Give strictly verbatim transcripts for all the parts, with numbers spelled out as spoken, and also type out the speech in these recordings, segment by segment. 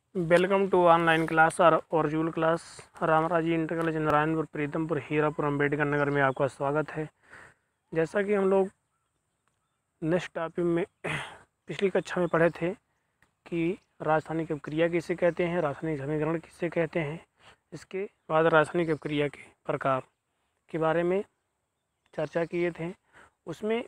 Welcome to online class और virtual class. Ramraji inter college Narayanpur, Pritampur, Hirapur, Ambedkar Nagar में आपका स्वागत है। जैसा कि हम लोग नेक्स्ट टॉपिक में पिछली कक्षा में पढ़े थे कि राजस्थानिक अपक्रिया किसे कहते हैं, रासायनिक समीकरण किसे कहते हैं, इसके बाद रासायनिक अपक्रिया के प्रकार के बारे में चर्चा किए थे। उसमें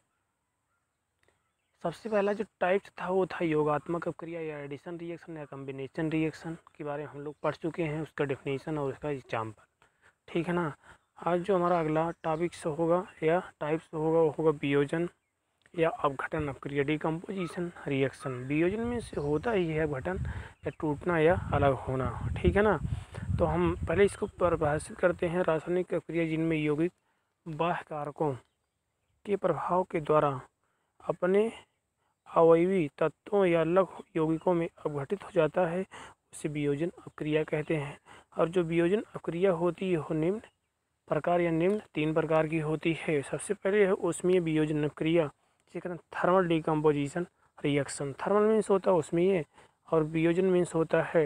सबसे पहला जो टाइप था वो था योगात्मक अपक्रिया या एडिशन रिएक्शन या कम्बिनेशन रिएक्शन के बारे में हम लोग पढ़ चुके हैं, उसका डेफिनेशन और उसका एग्जाम्पल। ठीक है ना। आज जो हमारा अगला टॉपिक से होगा या टाइप्स होगा वो होगा वियोजन या अपघटन अपक्रिया, डिकम्पोजिशन रिएक्शन। वियोजन में से होता ही है अपघटन या टूटना या अलग होना। ठीक है ना। तो हम पहले इसको परिभाषित करते हैं। रासायनिक अपक्रिया जिनमें यौगिक बाह्य कारकों के प्रभाव के द्वारा अपने अवयवी तत्वों या अलग यौगिकों में अपघटित हो जाता है, उसे वियोजन अपक्रिया कहते हैं। और जो वियोजन अपक्रिया होती है वो निम्न प्रकार या निम्न तीन प्रकार की होती है। सबसे पहले है ऊष्मीय वियोजन अपक्रिया, जिसे कहते हैं thermal decomposition reaction. Thermal means होता है ऊष्मीय और वियोजन मीन्स होता है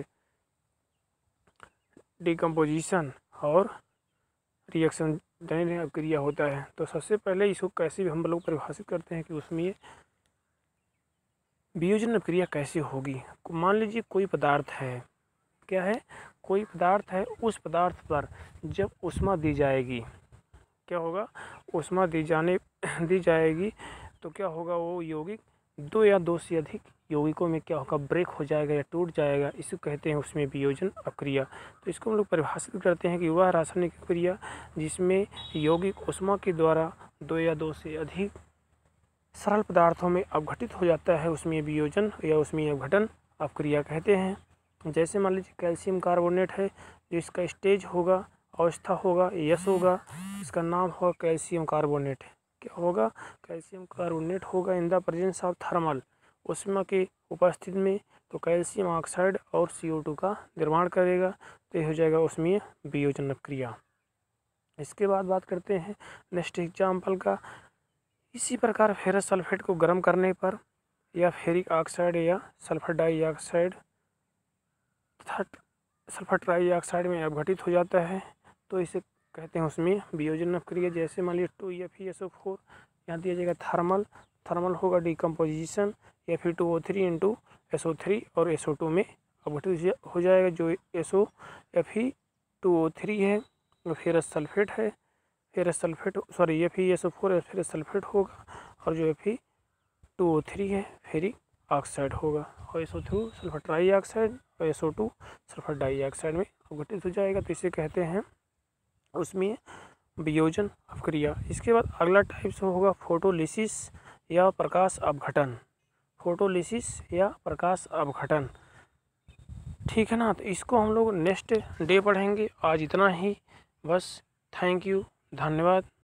डिकम्पोजिशन और रिएक्शन अपक्रिया होता है। तो सबसे पहले इसको कैसे भी हम लोग परिभाषित करते हैं कि ऊष्मीय वियोजन अपक्रिया कैसे होगी। मान लीजिए कोई पदार्थ है, क्या है, कोई पदार्थ है, उस पदार्थ पर जब ऊष्मा दी जाएगी, क्या होगा, ऊष्मा दी जाने दी जाएगी तो क्या होगा, वो यौगिक दो या दो से अधिक यौगिकों में क्या होगा, ब्रेक हो जाएगा या टूट जाएगा। इसको कहते हैं उसमें वियोजन अपक्रिया। तो इसको हम लोग परिभाषित करते हैं कि वह रासायनिक अपक्रिया जिसमें यौगिक ऊष्मा के द्वारा दो या दो से अधिक सरल पदार्थों में अपघटित हो जाता है, उसमें वियोजन या उसमें अपघटन अपक्रिया कहते हैं। जैसे मान लीजिए कैल्शियम कार्बोनेट है, जो इसका स्टेज होगा, अवस्था होगा, यस होगा, इसका नाम होगा कैल्शियम कार्बोनेट। क्या होगा, कैल्शियम कार्बोनेट होगा in the presence of thermal, ऊष्मा के उपस्थिति में तो कैल्शियम ऑक्साइड और सी ओ टू का निर्माण करेगा, तो ये हो जाएगा उसमें वियोजन अपक्रिया। इसके बाद बात करते हैं नेक्स्ट एग्जाम्पल का। इसी प्रकार फेरस सल्फेट को गर्म करने पर या फेरिक ऑक्साइड या सल्फर डाइऑक्साइड तथा सल्फर ट्राइऑक्साइड में अपघटित हो जाता है, तो इसे कहते हैं उसमें वियोजन अपक्रिया। जैसे मान लीजिए two F E S O four, यहाँ दिया जाएगा थर्मल, थर्मल होगा डिकम्पोजिशन या फिर two O three into S O three और एस ओ टू में अपघटित हो जाएगा। जो S O F E two O three है वो फेरस सल्फेट है, ferrous sulphate sorry F E S O four ferrous sulphate होगा, और जो F E two O three है फेरिक ऑक्साइड होगा, और S O two sulphur trioxide और S O two sulphur dioxide में अपघटित हो जाएगा। तो इसे कहते हैं उसमें वियोजन अपक्रिया। इसके बाद अगला टाइप होगा फोटोलिसिस या प्रकाश अपघटन। फोटोलिसिस या प्रकाश अपघटन, ठीक है ना। तो इसको हम लोग नेक्स्ट डे पढ़ेंगे। आज इतना ही बस। थैंक यू, धन्यवाद।